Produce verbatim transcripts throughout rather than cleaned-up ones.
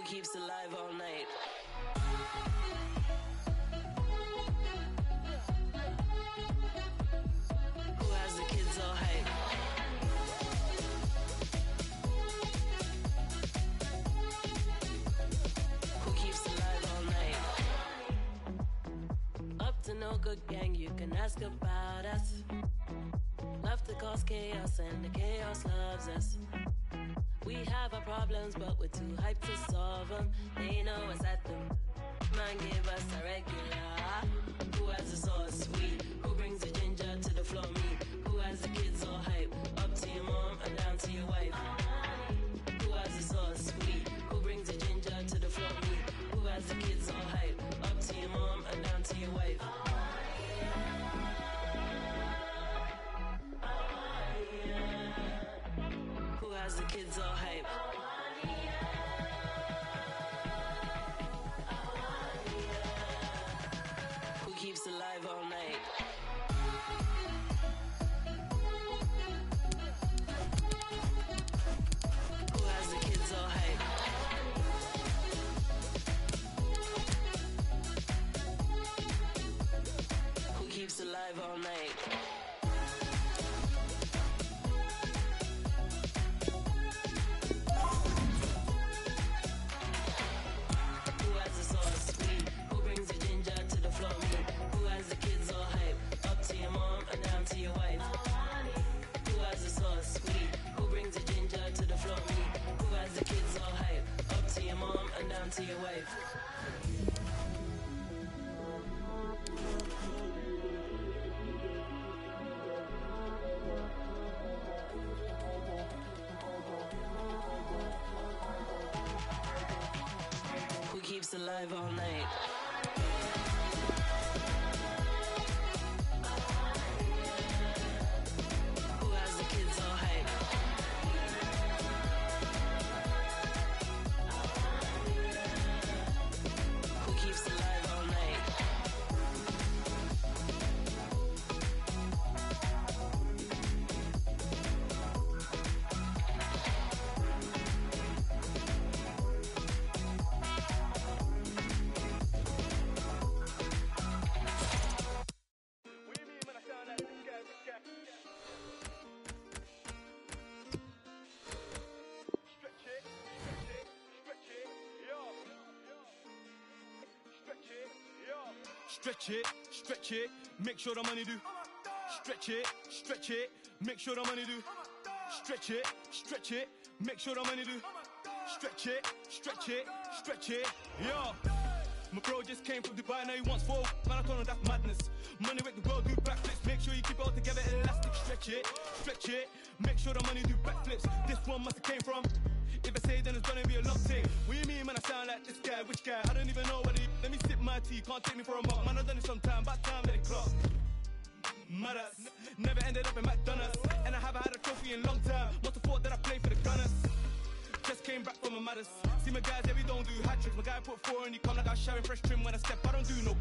keeps alive all night? Who has the kids all hype? Who keeps alive all night? Up to no good gang, you can ask about us. Love to cause chaos and the chaos loves us. We have our problems, but we're too hyped to solve them. They know us at them. Man, give us a regular. Who has the sauce sweet? Who brings the ginger to the floor? Me. Who has the kids all hype? Up to your mom and down to your wife. Who has the sauce sweet? Who brings the ginger to the floor? Me. Who has the kids all hype? Up to your mom and down to your wife. Who has the kids all hype? Who keeps alive all night? Who has the kids all hype? Who keeps alive all night? To your wife. Who keeps alive all night? Who has the kids all hype? Stretch it, stretch it, make sure the money do. Stretch it, stretch it, make sure the money do. Stretch it, stretch it, make sure the money do. Stretch it, stretch it, stretch it, yo. My bro just came from Dubai, now he wants four. Man, I told him that's madness. Money with the world, do backflips. Make sure you keep it all together, elastic. Stretch it, stretch it, make sure the money do backflips. This one must have came from. If I say then it's gonna be a long thing. What you mean, man? I sound like this guy, which guy? I don't even know what he. Let me sip my tea, can't take me for a mock. Man, I've done it sometime, about time let it clock. Matters, never ended up in McDonald's. And I haven't had a trophy in a long time. Must have thought that I played for the Gunners. Just came back from a matters. See my guys, yeah, we don't do hat tricks. My guy put four and he come like I was showering fresh trim when I step. I don't do no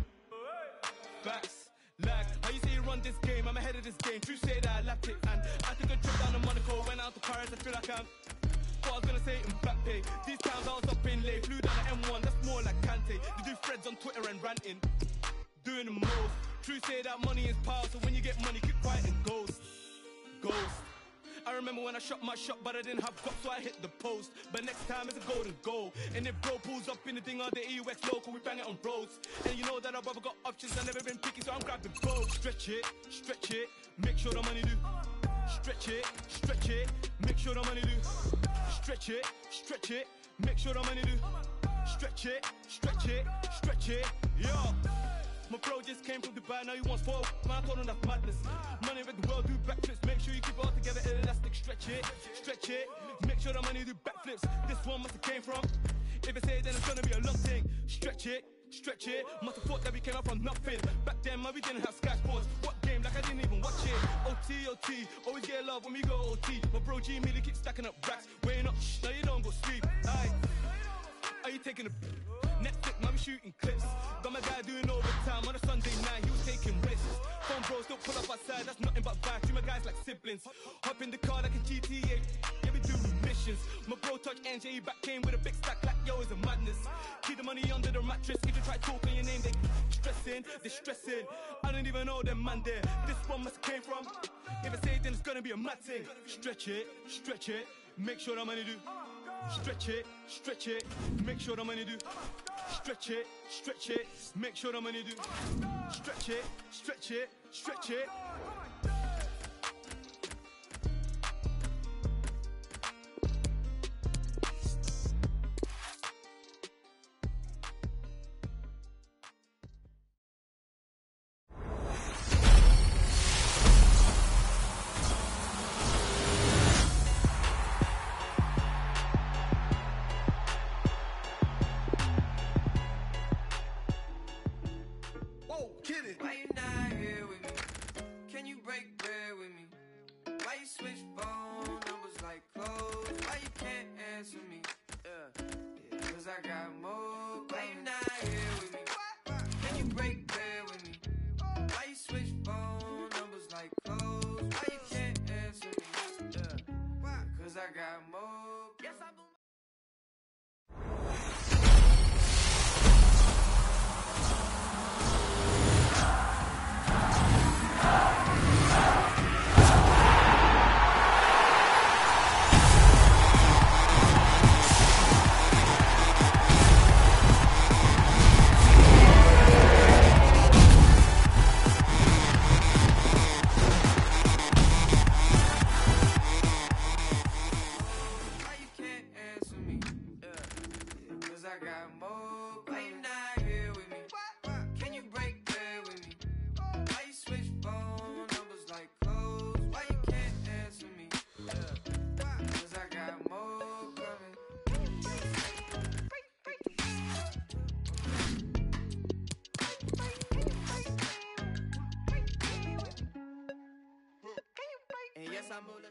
backs. Lag, how you say you run this game? I'm ahead of this game. True say that I lapped it. And I took a trip down to Monaco. Went out to Paris, I feel like I'm. What I was gonna say in back pay. These times I was up in late. Flew down to M one, that's more like Kante. They do threads on Twitter and ranting. Doing the most. True say that money is power. So when you get money, keep quiet and ghost. Ghost. I remember when I shot my shot, but I didn't have guts, so I hit the post. But next time it's a golden goal. And if bro pulls up in the thing on the E U X local, we bang it on roads. And you know that our brother got options, I've never been picky, so I'm grabbing both. Stretch it, stretch it, make sure the money do. Stretch it, stretch it, make sure the money do. Stretch it, stretch it, make sure the money do. Stretch it, stretch it, stretch it, yo. My bro just came from Dubai, now he wants four. Man, I told him that's madness. Money with the world, do backflips. Make sure you keep it all together, elastic. Stretch it, stretch it. Make sure the money do backflips. This one must have came from. If I say it, then it's gonna be a long thing. Stretch it, stretch it. Must have thought that we came up from nothing. Back then, man, we didn't have Sky Sports. What game? Like I didn't even watch it. O T, O T. Always get love when we go O T. My bro G Millie keep stacking up racks. Weighing up, shh, now you don't go sleep. Aye. Are you taking a Netflix, man, we shooting clips. Got my guy doing overtime on a Sunday night, he was taking risks. Phone bros don't pull up outside, that's nothing but vibes. See my guys like siblings. Hop in the car like a G T A, yeah, we do missions. My bro touch N J, he back came with a big stack like yo, it's a madness. Keep the money under the mattress. If you try talking your name, they stressing, they stressing. I don't even know them man there. This one must came from. If I say it, then it's gonna be a mad thing. Stretch it, stretch it, make sure the money do. Stretch it, stretch it, make sure the money do. Stretch it, stretch it, make sure the money do. Stretch it, stretch it, stretch it. Why you not here with me? Can you break bread with me? Why you switch phone numbers like clothes? Why you can't answer me? Yeah, yeah, cause I got more. Why you not here with me? Can you break bread with me? Why you switch phone numbers like clothes? Why you can't answer me? Yeah, cause I got more. Yes, I believe. I got more. Why you not here with me? Can you break bread with me? Why you switch phone numbers like clothes? Why you can't answer me? Yeah. Cause I got more coming. And yes, I'm on the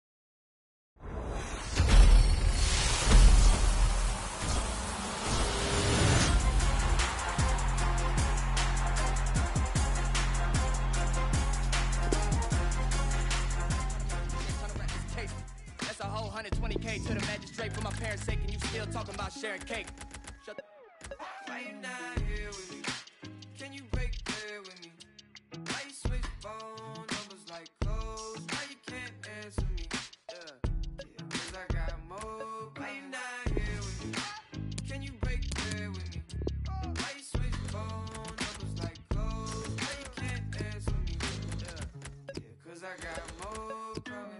That's a whole one hundred twenty K to the magistrate for my parents' sake, and you still talking about sharing cake. Shut the. Why you not here with me? Can you break bread with me? Why you switch phone numbers like clothes? Why you can't answer me? Yeah, yeah, cause I got more. Why you not here with me? Can you break bread with me? Why you switch phone numbers like clothes? Why you can't answer me? Yeah, yeah, cause I got more coming.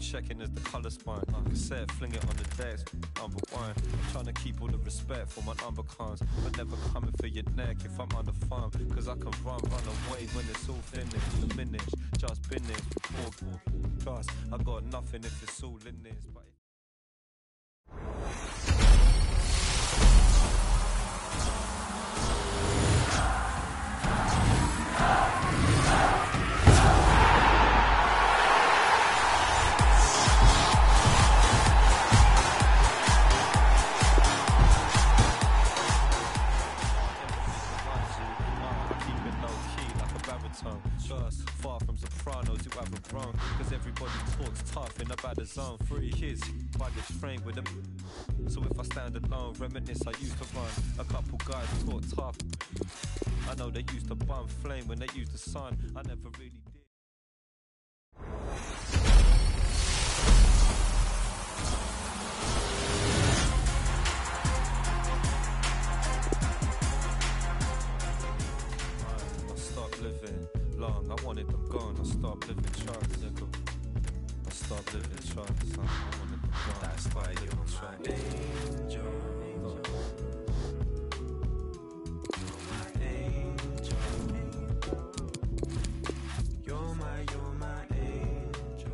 checking as the colour spine. Cassette, fling it on the desk, number one. I'm trying to keep all the respect for my number cons, but never coming for your neck if I'm on the farm. Cause I can run, run away when it's all finished. Diminish, just business, before trust. I got nothing if it's all in this. But trust, far from sopranos who haven't grown. Cause everybody talks tough in a bad zone. Three kids, baggage framed with them. So if I stand alone, reminisce I used to run. A couple guys talk tough. I know they used to bum flame when they used the sun. I never really did. Living long, I wanted them gone. I stopped living trust. I stopped living trust. I wanted them gone. That's why you're my angel. You're my, you're my angel.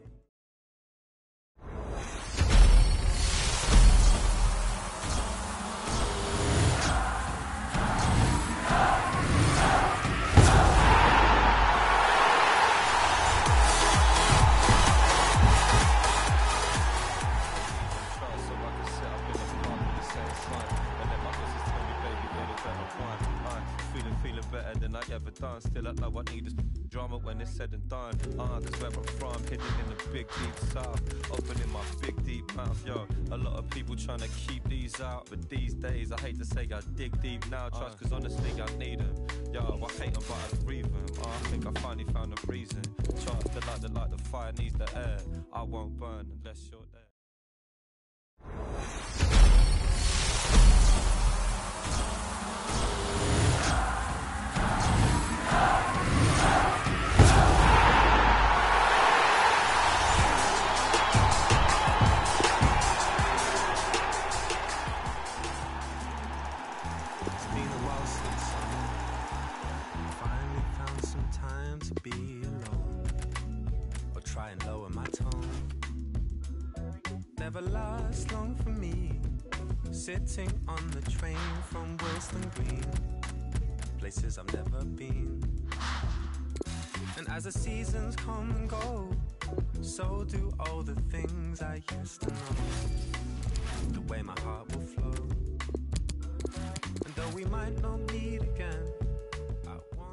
Better than I ever done. Still I know I need this drama when it's said and done. Uh, cause where I'm from, hidden in the big deep south, opening my big deep mouth. Yo, a lot of people trying to keep these out, but these days I hate to say I dig deep now. Trust cause honestly I need them. Yo, I hate them but I breathe them. Uh, I think I finally found a reason. Trust the light, the light, the fire needs the air. I won't burn unless you're there. Never lasts long for me, sitting on the train from Wilston Green, places I've never been. And as the seasons come and go, so do all the things I used to know, the way my heart will flow. And though we might not meet again, I want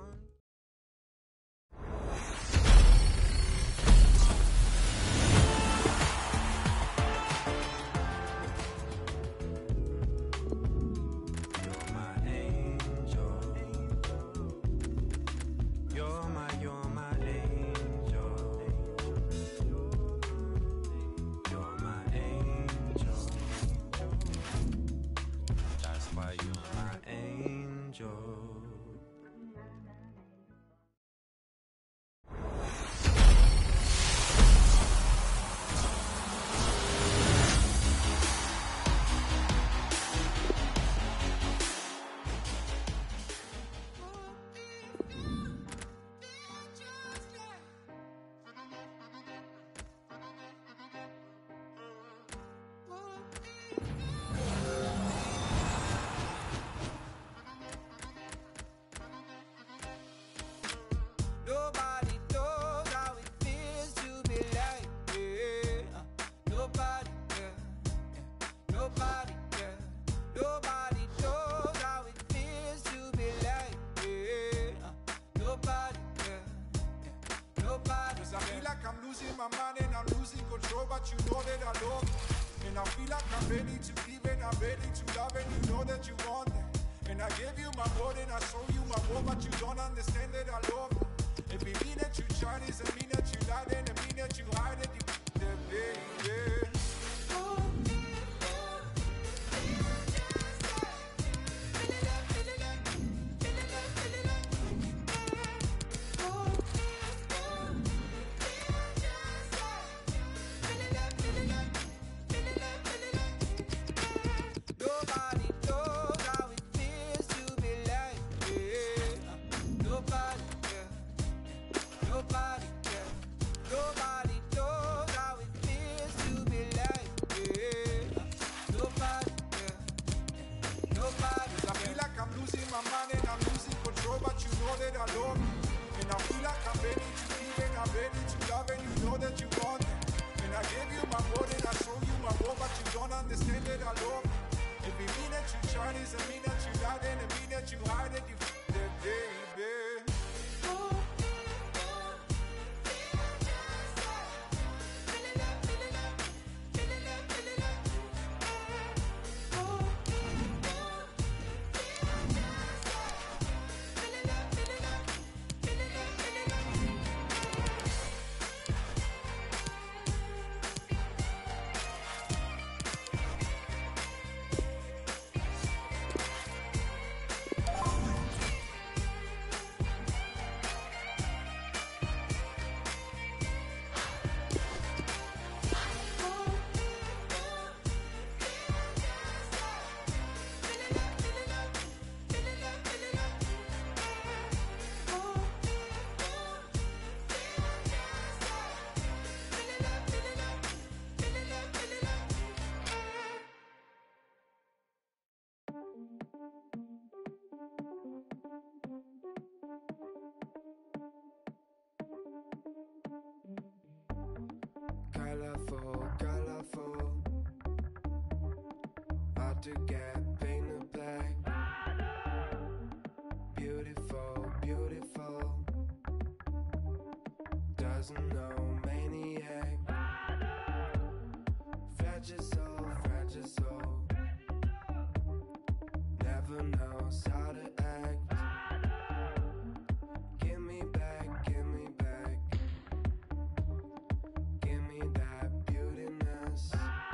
my mind and I'm losing control, but you know that I love you. And I feel like I'm ready to give and I'm ready to love, and you know that you want that. And I gave you my word and I show you my more, but you don't understand that I love you. If it mean that you Chinese, it mean that you lied, and it mean that you hide it, you baby. Nobody cares. Nobody knows how it feels to be like yeah. Nobody cares. Nobody I feel like I'm losing my mind and I'm losing control, but you know that I love you. And I feel like I'm ready to give and I'm ready to love, and you know that you want it. And I gave you my word and I show you my love, but you don't understand that I love you. If it mean that you try this, it mean that you lied, and it mean that you hide it, you f*** that baby. Colorful, colorful. Hard to get painted black. Beautiful, beautiful. Doesn't know maniac. Fragile soul, fragile soul. Never knows how to act. Give me back, give me back. Give me that beautiness.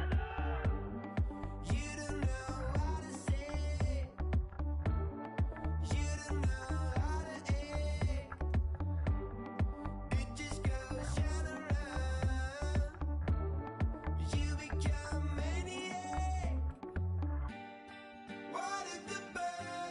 You don't know how to say. You don't know how to act. It just goes shine around. You become maniac. What if the bird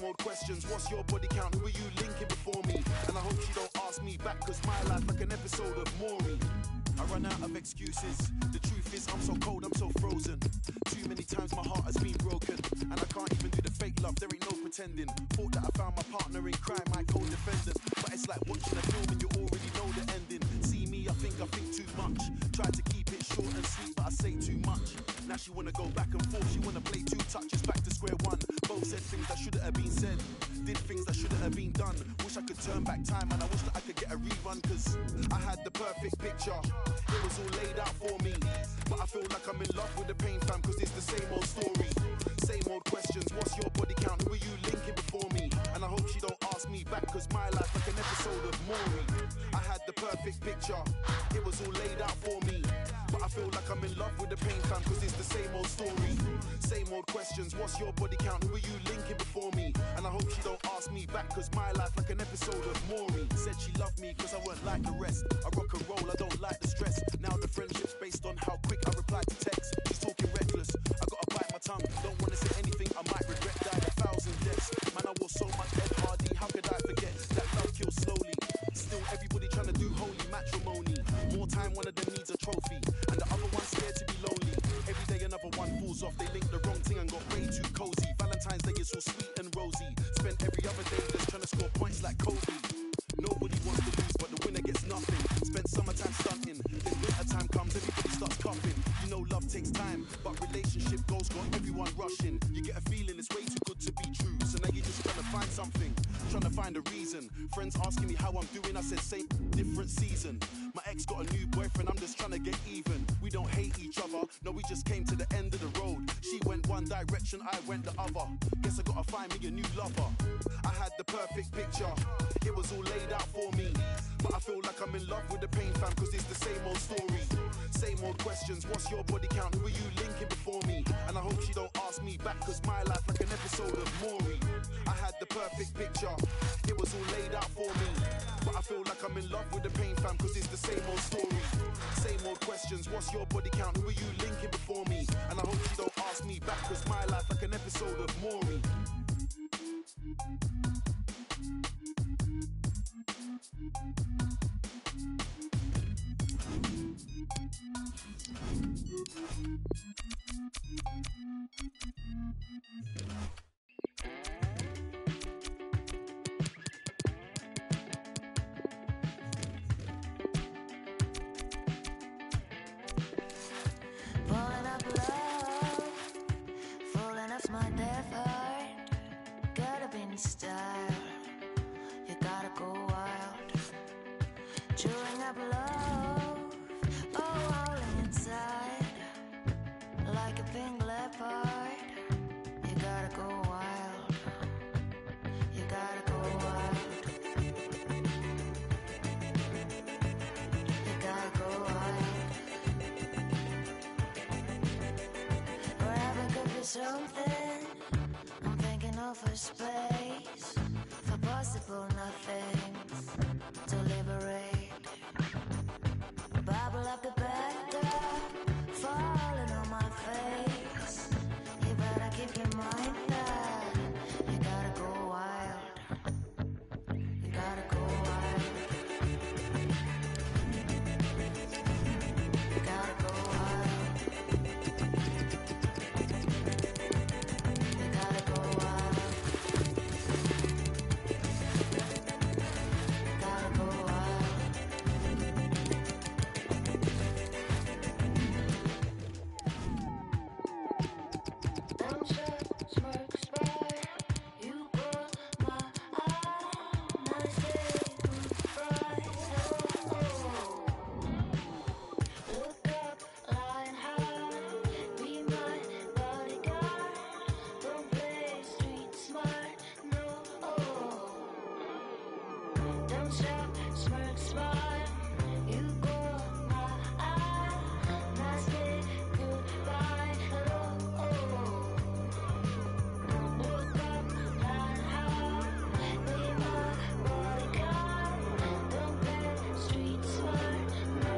old questions. What's your body count? Who are you linking before me? And I hope she don't ask me back, cause my life like an episode of Maury. I run out of excuses. The truth is I'm so cold, I'm so frozen. Too many times my heart has been broken, and I can't even do the fake love, there ain't no pretending. Thought that I found my partner in crime, my co-defendant, but it's like watching a film and you already know the ending. See me, I think I think too much. Try to keep it short and sweet, but I say too much. Now she wanna go back and forth, she wanna play two touches, back to square one. Both said things that shouldn't have been said, did things that shouldn't have been done. Wish I could turn back time, and I wish that I could get a rerun, cause I had the perfect picture. It was all laid out for me, but I feel like I'm in love with the pain, fam, cause it's the same old story. Same old questions, what's your body count? Who are you linking before me? And I hope she don't ask me back, cause my life like an episode of Maury. I had the perfect picture, it was all laid out for me, but I feel like I'm in love with the pain, fam, cause it's the same old story. Same old questions, what's your body count? Who are you linking before me? And I hope she don't ask me back, cause my life like an episode of Maury. Said she loved me cause I weren't like the rest. I rock and roll, I don't like the stress. Now the friendship's based on how quick I reply to text. She's talking reckless, I gotta bite my tongue. Don't wanna say anything, I might regret. Died a thousand deaths. Man, I wore so much Ed Hardy, how could I forget that love kills slowly? Still everybody trying to do holy matrimony. More time, one of them needs a trophy, and the other one's scared to be lonely. Every day another one falls off, they link the wrong thing and got way too cozy. Valentine's Day is so sweet and rosy. Spent every other day just trying to score points like Kobe. Nobody wants to lose, but the winner gets nothing. Spent summertime stunting, then wintertime comes, everybody starts coughing. You know love takes time, but relationship goals got everyone rushing. You get a feeling it's way too good to be true, so now you're just trying to find something, trying to find a reason. Friends asking me how I'm doing, I said same, different season. My ex got a new boyfriend, I'm just trying to get even. We don't hate each other, no, we just came to the end of the road. She went one direction, I went the other. Guess I gotta find me a new lover. I had the perfect picture, it was all laid out for me, but I feel like I'm in love with the pain, fam, cause it's the same old story. Same old questions, what's your body count? Who are you linking before me? And I hope she don't ask me back, cause my life like an episode of Maury. I had the perfect picture, it was all laid out for me, but I feel like I'm in love with the pain, fam, cause it's the same old story. Same old questions, what's your body count? Who are you linking before me? And I hope she don't ask me back, cause my life like an episode of Maury. Falling up love, falling off my death heart. Gotta be in style, you gotta go wild. Chewing up love, oh, all inside, like a pink leopard. You gotta go wild, you gotta go wild, you gotta go wild. Forever could be something, I'm thinking of a space for possible nothings to liberate. Bubble up the back door, falling on my face. You better keep your mind that you gotta go wild, you gotta go wild, you gotta go wild, you gotta go wild, you gotta go wild. Don't shut smirks by, you caught my eye. Nice day, goodbye. Look up, line high, be my bodyguard. Don't play street smart, no. Don't shut smirks by, you caught my eye. Nice day, goodbye. Look up, line high, be my bodyguard. Don't play street smart, no.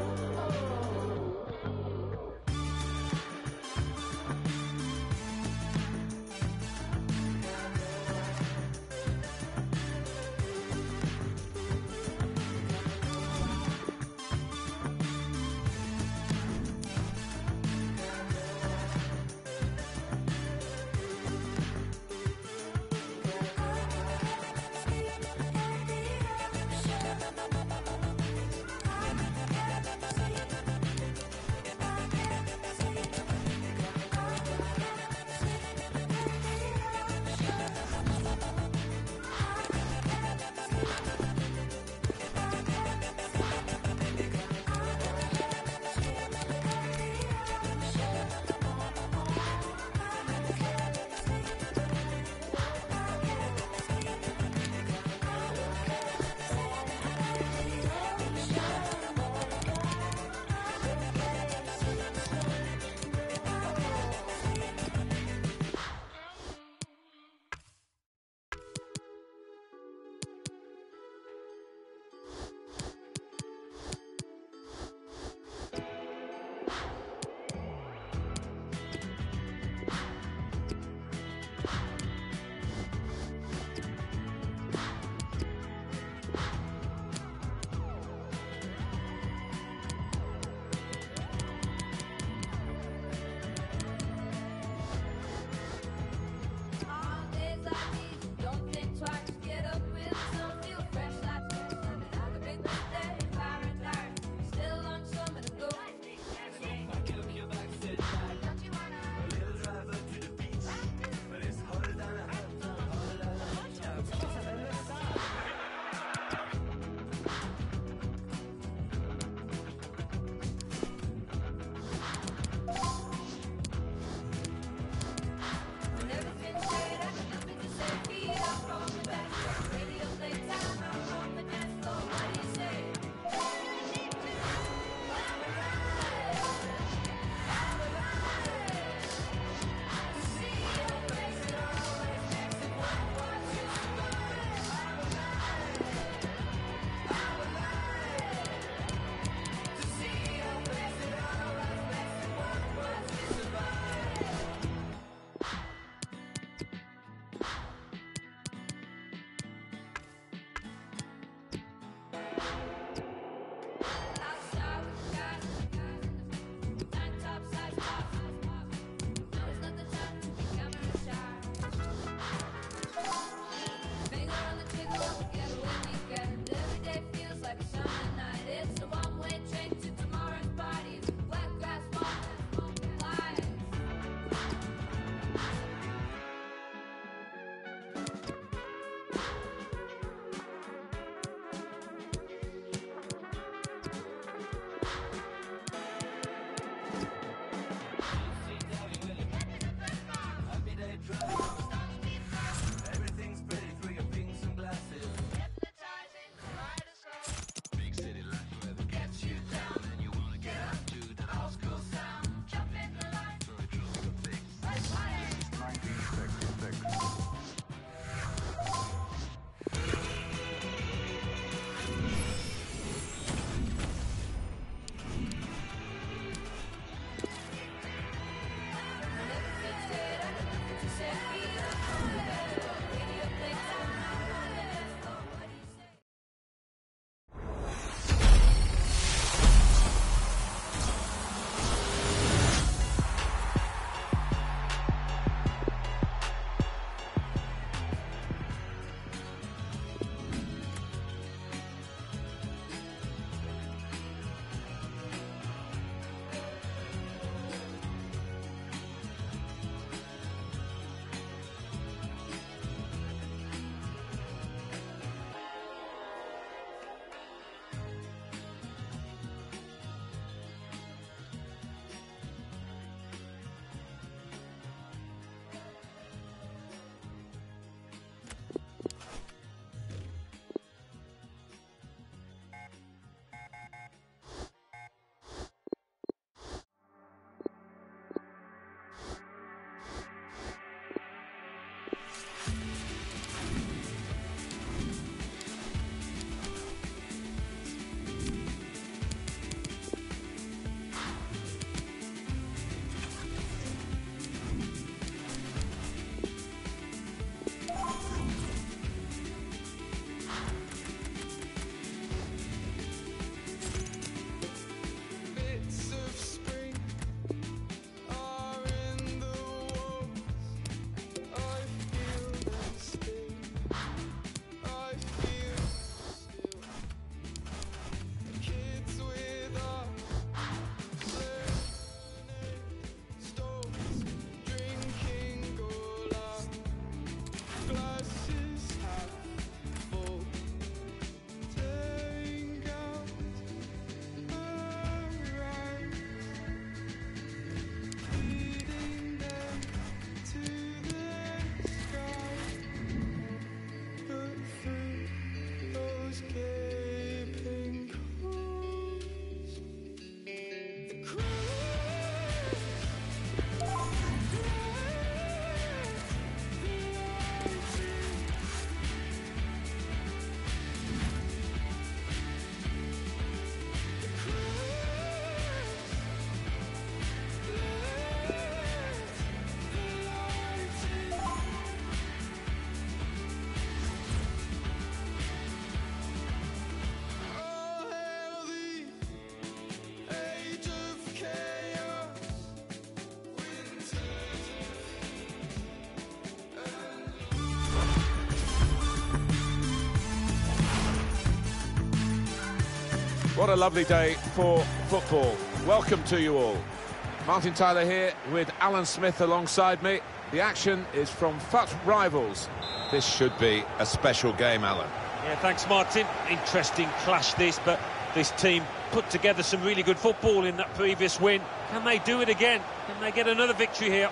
What a lovely day for football. Welcome to you all. Martin Tyler here with Alan Smith alongside me. The action is from F U T Rivals. This should be a special game, Alan. Yeah, thanks, Martin. Interesting clash this, but this team put together some really good football in that previous win. Can they do it again? Can they get another victory here?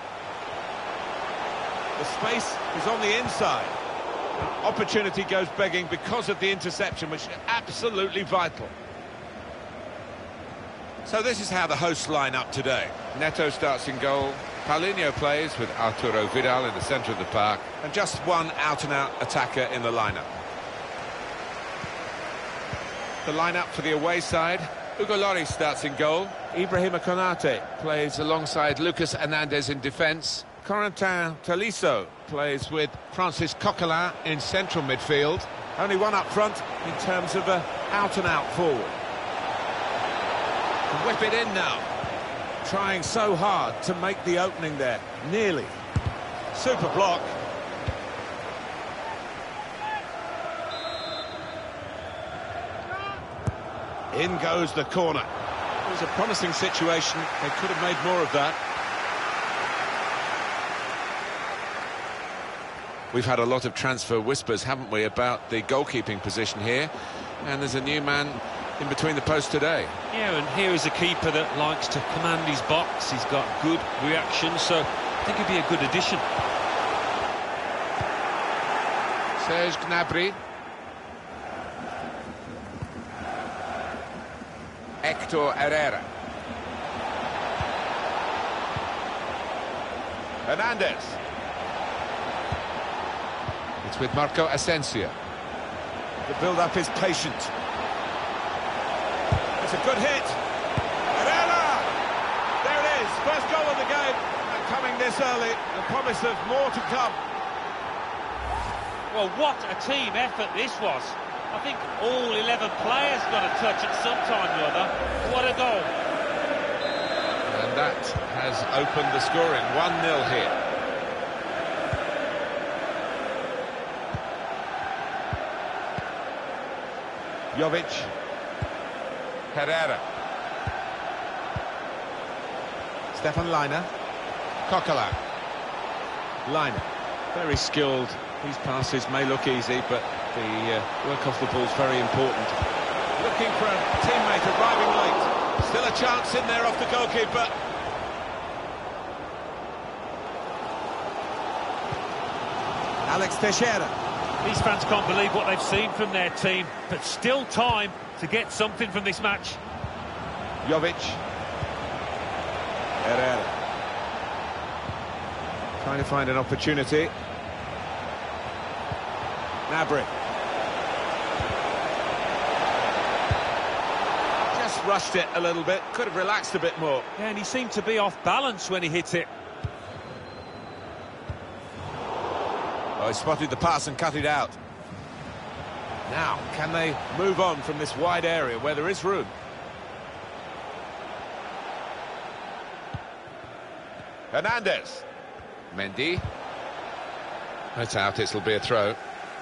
The space is on the inside. Opportunity goes begging because of the interception, which is absolutely vital. So this is how the hosts line up today. Neto starts in goal. Paulinho plays with Arturo Vidal in the centre of the park. And just one out-and-out attacker in the lineup. The lineup for the away side. Hugo Lloris starts in goal. Ibrahima Konate plays alongside Lucas Hernandez in defence. Corentin Tolisso plays with Francis Coquelin in central midfield. Only one up front in terms of an out-and-out forward. And whip it in now. Trying so hard to make the opening there. Nearly. Super block. In goes the corner. It was a promising situation. They could have made more of that. We've had a lot of transfer whispers, haven't we, about the goalkeeping position here. And there's a new man in between the posts today. Yeah, and here is a keeper that likes to command his box. He's got good reaction, so I think he'd be a good addition. Serge Gnabry. Hector Herrera. Hernandez. It's with Marco Asensio. The build-up is patient. It's a good hit. Herrera! There it is, first goal of the game. And coming this early, the promise of more to come. Well, what a team effort this was. I think all eleven players got a touch at some time or other. What a goal. And that has opened the scoring. one nil here. Jovic. Herrera. Stefan Leiner. Coquelin. Leiner. Very skilled. These passes may look easy, but the uh, work off the ball is very important. Looking for a teammate arriving late. Still a chance in there off the goalkeeper. Alex Teixeira. These fans can't believe what they've seen from their team, but still time to get something from this match. Jovic. Herrera. Trying to find an opportunity. Gnabry. Just rushed it a little bit, could have relaxed a bit more. Yeah, and he seemed to be off balance when he hit it. Oh, he spotted the pass and cut it out. Now, can they move on from this wide area where there is room? Hernandez. Mendy. It's out, it'll be a throw.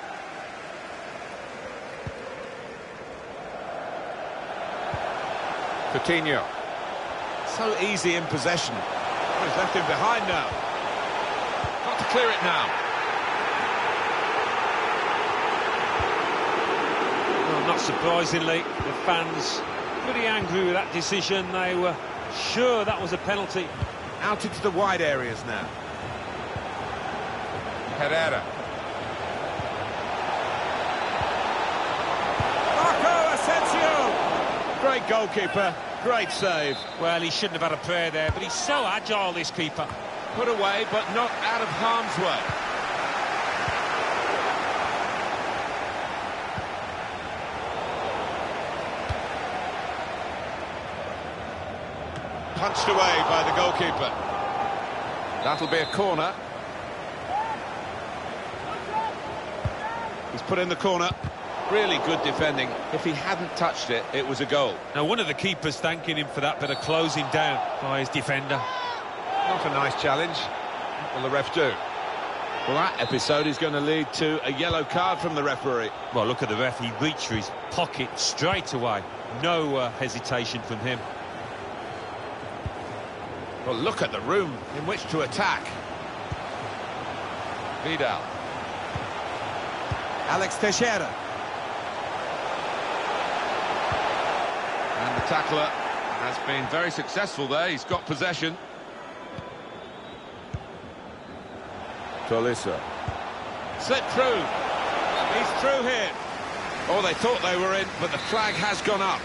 Coutinho. So easy in possession. Oh, he's left him behind now. Got to clear it now. Well, not surprisingly, the fans pretty angry with that decision. They were sure that was a penalty. Out into the wide areas now. Herrera. Marco Asensio! Great goalkeeper, great save. Well, he shouldn't have had a prayer there, but he's so agile, this keeper. Put away, but not out of harm's way. Punched away by the goalkeeper. That'll be a corner. He's put in the corner. Really good defending. If he hadn't touched it, it was a goal. Now, one of the keepers thanking him for that bit of closing down by his defender. Not a nice challenge. What will the ref do? Well, that episode is going to lead to a yellow card from the referee. Well, look at the ref. He reached for his pocket straight away. No uh, hesitation from him. Well, look at the room in which to attack. Vidal. Alex Teixeira. And the tackler has been very successful there. He's got possession. Tolisso. Slipped through. He's through here. Oh, they thought they were in, but the flag has gone up.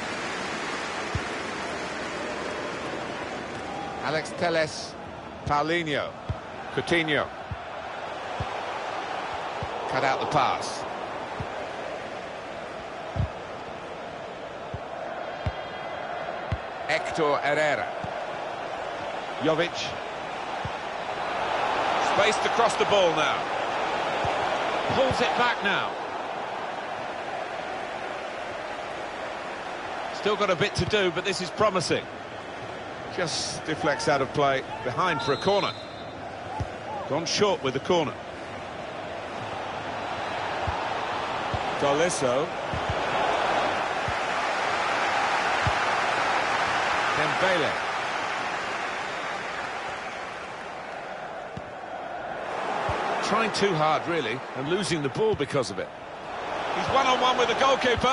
Alex Telles. Paulinho. Coutinho. Cut out the pass. Hector Herrera. Jovic. Spaced across the ball now. Pulls it back now. Still got a bit to do, but this is promising. Just deflects out of play. Behind for a corner. Gone short with the corner. Tolisso. Dembele. Trying too hard, really, and losing the ball because of it. He's one-on-one with the goalkeeper.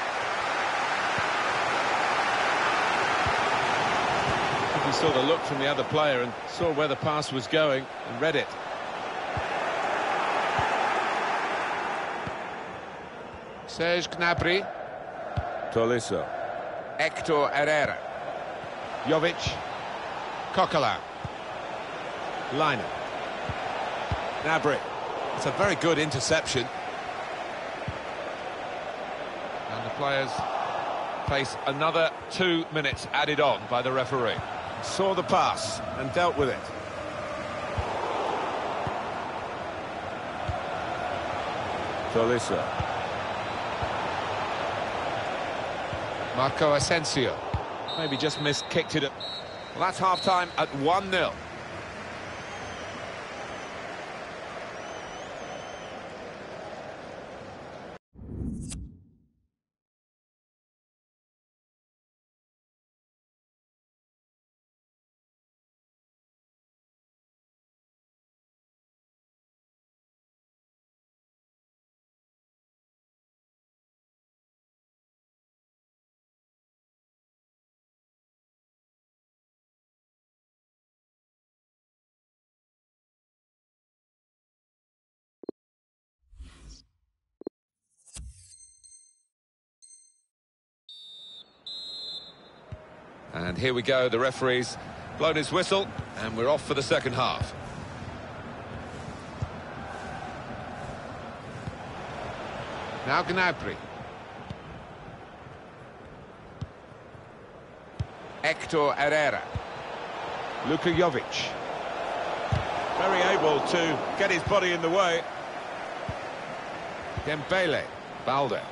He saw the look from the other player and saw where the pass was going and read it. Serge Gnabry. Tolisso. Hector Herrera. Jovic. Coquelin. Liner. Gnabry. It's a very good interception. And the players face another two minutes added on by the referee. Saw the pass and dealt with it. Tolisso. Marco Asensio. Maybe just missed, kicked it. Well, that's half-time at one nil. And here we go, the referee's blown his whistle, and we're off for the second half. Now Gnabry. Hector Herrera. Luka Jovic. Very able to get his body in the way. Dembele. Balde.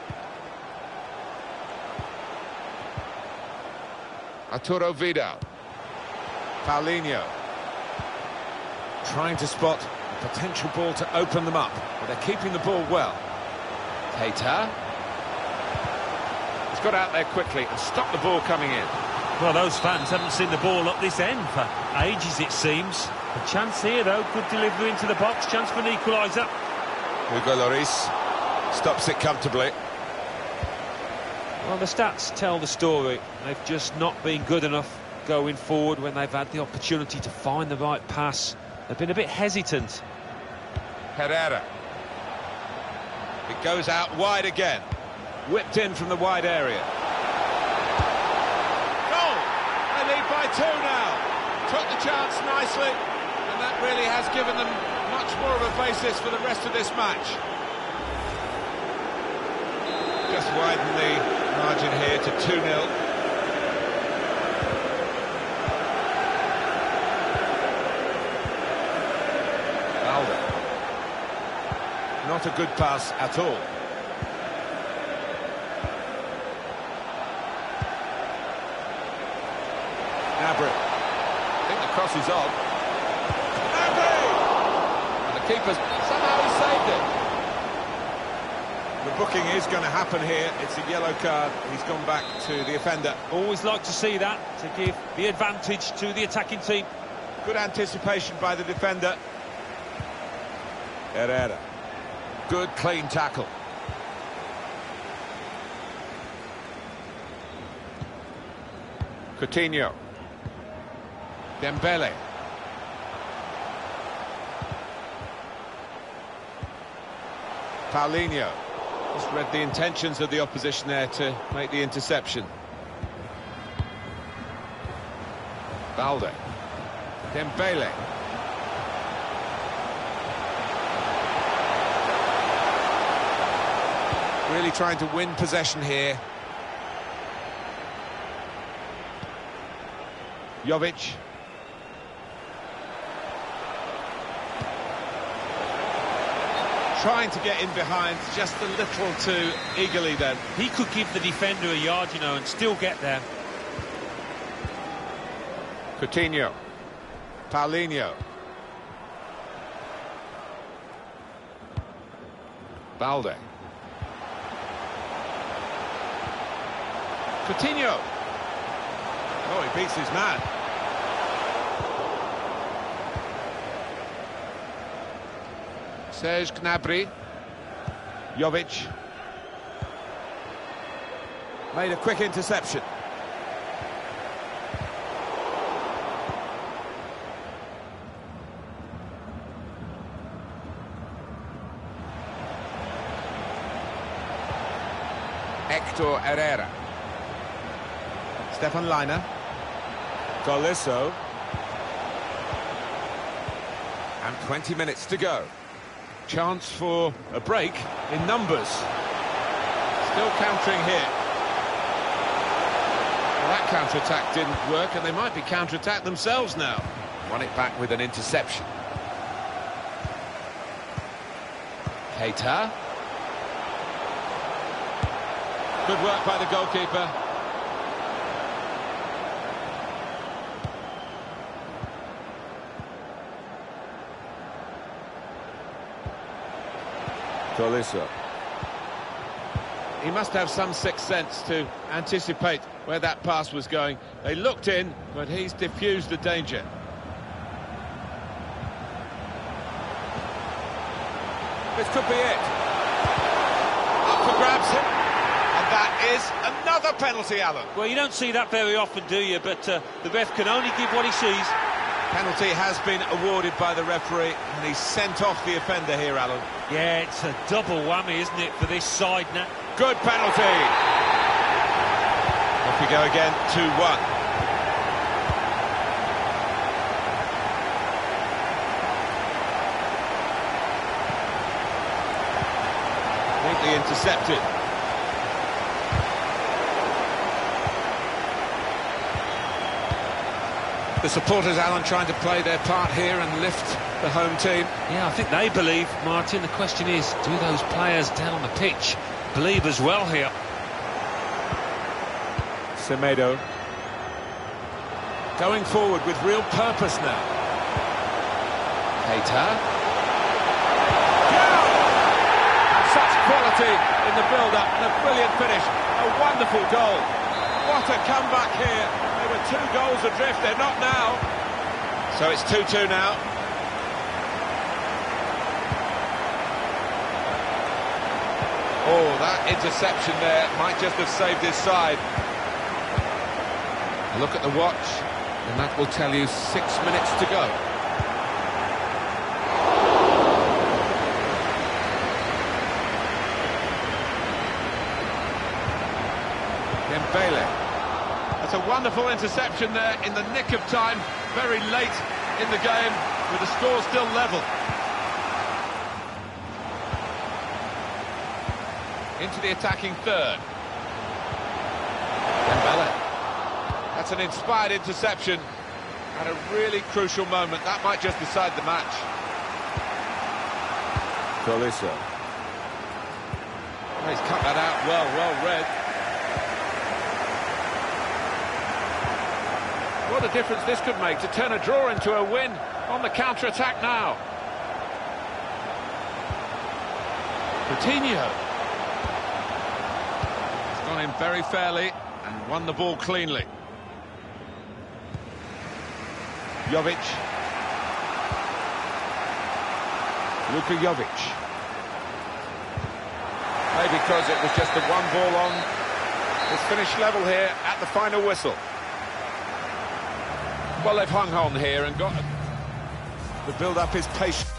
Arturo Vidal. Paulinho. Trying to spot a potential ball to open them up, but they're keeping the ball well. Keita. He's got out there quickly and stopped the ball coming in. Well, those fans haven't seen the ball up this end for ages, it seems. A chance here, though. Good delivery into the box. Chance for an equaliser. Hugo Lloris stops it comfortably. Well, the stats tell the story. They've just not been good enough going forward when they've had the opportunity to find the right pass. They've been a bit hesitant. Herrera. It goes out wide again. Whipped in from the wide area. Goal! They lead by two now. Took the chance nicely, and that really has given them much more of a basis for the rest of this match. Just widen the margin here to two nil. Balde. Not a good pass at all. Gnabry. I think the cross is on. Gnabry! Keeper's somehow he saved it. The booking is going to happen here. It's a yellow card. He's gone back to the offender. Always like to see that, to give the advantage to the attacking team. Good anticipation by the defender. Herrera. Good clean tackle. Coutinho. Dembele. Paulinho. Just read the intentions of the opposition there to make the interception. Balde. Dembele. Really trying to win possession here. Jovic. Trying to get in behind just a little too eagerly then. He could give the defender a yard, you know, and still get there. Coutinho. Paulinho. Balde. Coutinho. Oh, he beats his man. Serge Gnabry. Jovic. Made a quick interception. Hector Herrera. Stefan Leiner. Tolisso. And twenty minutes to go. Chance for a break in numbers. Still countering here. Well, that counter-attack didn't work, and they might be counter-attacked themselves now. Won it back with an interception. Keita. Good work by the goalkeeper. Tolisso. He must have some sixth sense to anticipate where that pass was going. They looked in, but he's diffused the danger. This could be it. Up for grabs. And that is another penalty, Alan. Well, you don't see that very often, do you? But uh, the ref can only give what he sees. Penalty has been awarded by the referee, and he's sent off the offender here, Alan. Yeah, it's a double whammy, isn't it, for this side now? Good penalty. Off we go again, two one. Neatly intercepted. The supporters, Alan, trying to play their part here and lift the home team. Yeah, I think they believe, Martin. The question is, do those players down the pitch believe as well here? Semedo. Going forward with real purpose now. Keita. Yeah! Such quality in the build-up and a brilliant finish. A wonderful goal. What a comeback here. They were two goals adrift, they're not now. So it's two two now. Oh, that interception there might just have saved his side. Look at the watch, and that will tell you six minutes to go. Dembele. That's a wonderful interception there in the nick of time, very late in the game, with the score still level. Into the attacking third. Dembele. That's an inspired interception at a really crucial moment. That might just decide the match. Tolisso. Oh, he's cut that out well, well read. What a difference this could make to turn a draw into a win on the counter-attack now. Coutinho. He's gone in very fairly and won the ball cleanly. Jovic. Luka Jovic. Maybe because it was just a one ball on. It's finished level here at the final whistle. Well, they've hung on here and got... The build-up is patient.